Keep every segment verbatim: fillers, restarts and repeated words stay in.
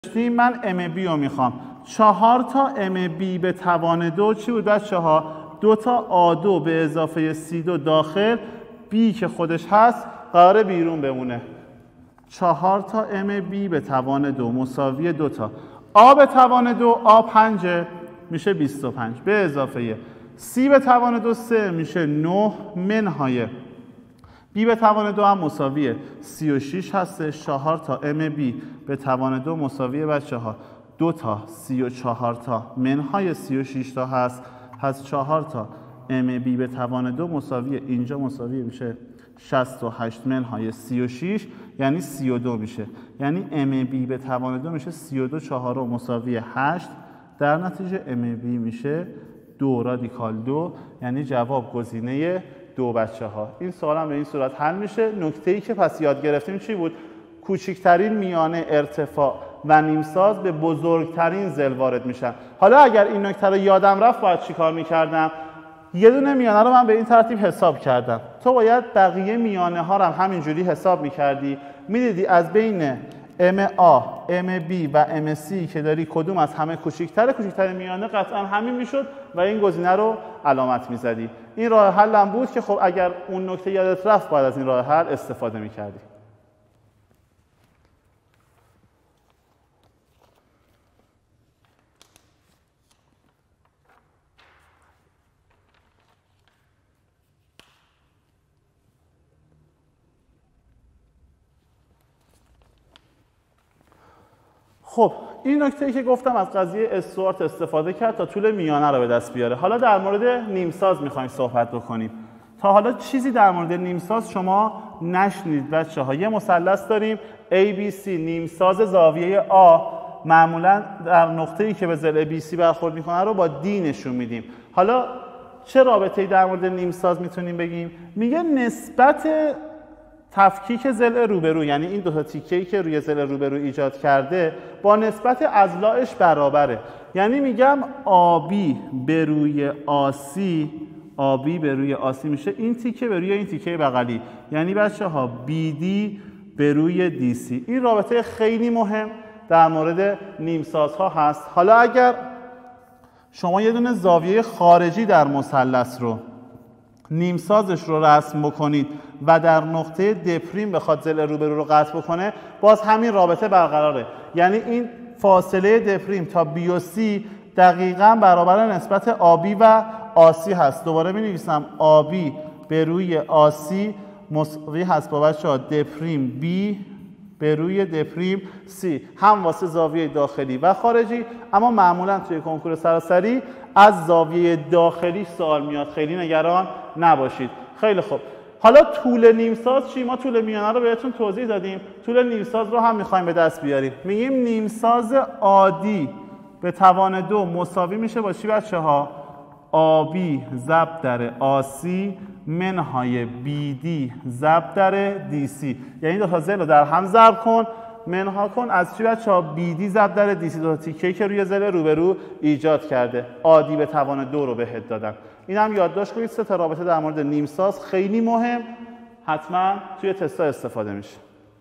من ام بی رو میخوام. چهار تا ام بی به توان دو چی بود بچه ها؟ دو تا آ دو به اضافه سی دو داخل، بی که خودش هست قراره بیرون بمونه. چهار تا ام بی به توان دو مساوی دو تا آ به توان دو، آ پنجه میشه بیست و پنج به اضافه سی به توان دو سه میشه نه منهای بی به توان دو هم مساویه سی و شش هستش. چهار تا ام بی به توان دو مساویه بچه ها دو تا سی و چهار تا منهای سی و شش تا هست. هست چهار تا ام بی به توان دو مساویه اینجا مساویه میشه شصت و هشت منهای سی و شش یعنی سی و دو میشه. یعنی ام بی به توان دو میشه سی و دو چهارم مساویه هشت. در نتیجه ام بی میشه دو رادیکال دو، یعنی جواب گزینه دو بچه ها. این سوال هم به این صورت حل میشه. نکته ای که پس یاد گرفتیم چی بود؟ کوچکترین میانه ارتفاع و نیمساز به بزرگترین ضلع وارد میشن. حالا اگر این نکته رو یادم رفت باید چی کار میکردم؟ یه دونه میانه رو من به این ترتیب حساب کردم. تو باید بقیه میانه ها رو هم همینجوری حساب میکردی، میدیدی از بین ام آ، ام بی و ام سی که داری کدوم از همه کوچکتره، کوچکترین میانه قطعا همین میشد و این گزینه رو علامت میزدی. این راه حل هم بود که خب اگر اون نکته یادت رفت باید از این راه حل استفاده میکردی. خب این نکته‌ای که گفتم از قضیه استوارت استفاده کرد تا طول میانه رو به دست بیاره. حالا در مورد نیمساز می‌خوایم صحبت بکنیم. تا حالا چیزی در مورد نیمساز شما نشنید بچه‌ها. یه مثلث داریم ای بی سی، نیمساز زاویه آ معمولاً در نقطه‌ای که به ضلع بی سی برخورد می‌کنه رو با دی نشون میدیم. حالا چه رابطه‌ای در مورد نیمساز میتونیم بگیم؟ میگه نسبت تفکیک ضلع روبرو، یعنی این دو تا تیکه‌ای که روی ضلع روبرو ایجاد کرده با نسبت اضلاعش برابره. یعنی میگم آبی به روی آسی، آبی به روی آسی میشه این تیکه به روی این تیکه بغلی، یعنی بچه‌ها بی دی به روی دی سی. این رابطه خیلی مهم در مورد نیمسازها هست. حالا اگر شما یه دونه زاویه خارجی در مثلث رو نیمسازش رو رسم بکنید و در نقطه دپریم بخواد ضلع روبرو رو قطع بکنه، باز همین رابطه برقراره. یعنی این فاصله دپریم تا بی و سی دقیقاً برابر نسبت آبی و آسی هست. دوباره می نویسم آبی به روی آسی مساوی هست با بچه‌ها دپریم بی به روی دپریم سی، هم واسه زاویه داخلی و خارجی. اما معمولا توی کنکور سراسری از زاویه داخلی سوال میاد، خیلی نگران نباشید. خیلی خوب. حالا طول نیمساز چی؟ ما طول میانه رو بهتون توضیح دادیم. طول نیمساز رو هم میخوایم به دست بیاریم. میگیم نیمساز عادی به توان دو مساوی میشه با چی بچه‌ها؟ آبی ضرب در آسی منهای بی دی ضرب در دی سی. یعنی دو تا ضلع رو در هم ضرب کن، منها کن از چی بچه‌ها؟ بی دی ضرب در دی سی، دو تا تیکه‌ای که روی ضلع روبرو ایجاد کرده. عادی به توان دو رو بهت دادم. این هم یادداشت کنید. سه تا رابطه در مورد نیمساز خیلی مهم، حتما توی تستا استفاده میشه.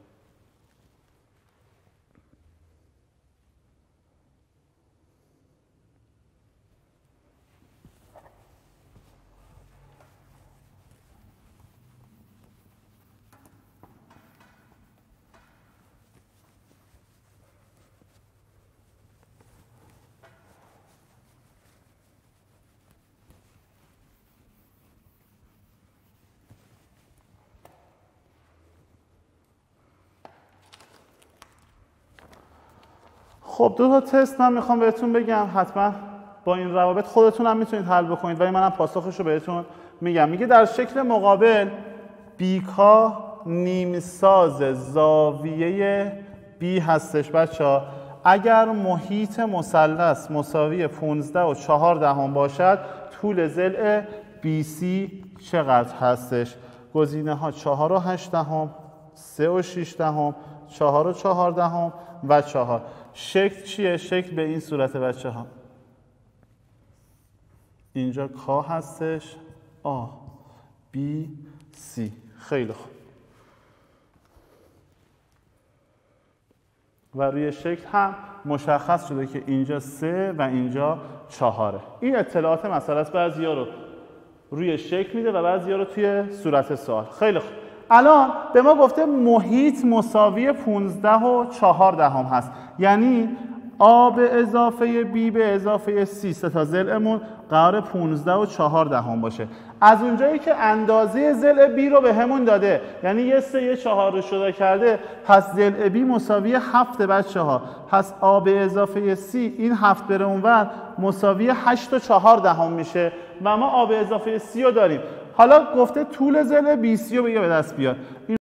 خب دو تا تست من میخوام بهتون بگم، حتما با این روابط خودتون هم میتونید حل بکنید ولی منم پاسخش رو بهتون میگم. میگه در شکل مقابل بیکا نیمساز زاویه بی هستش بچه‌ها. اگر محیط مثلث مساوی پانزده و چهار دهم باشد، طول ضلع بی سی چقدر هستش؟ گزینه ها چهار و هشت دهم، سه و شش دهم، چهار و چهار دهم و چهار. شکل چیه؟ شکل به این صورت بچه ها. اینجا کا هستش، آ بی سی. خیلی خوب. و روی شکل هم مشخص شده که اینجا سه و اینجا چهاره. این اطلاعات مسئله است، بعضی‌ها رو روی شکل میده و بعضی‌ها رو توی صورت سوال. خیلی خوب. الان به ما گفته محیط مساوی پانزده و چهار دهم هست، یعنی آ به اضافه بی به اضافه سی سه تا ضلعمون قرار پانزده و چهار دهم باشه. از اونجایی که اندازه ضلع بی رو به همون داده، یعنی یه سه یه چهار رو شده کرده، پس ضلع بی مساوی هفت بچه ها. پس آ به اضافه سی این هفت بره اونور مساوی هشت و چهار دهم میشه و ما آ به اضافه سی رو داریم. حالا گفته طول ضلع بی سی رو بگه به دست بیار.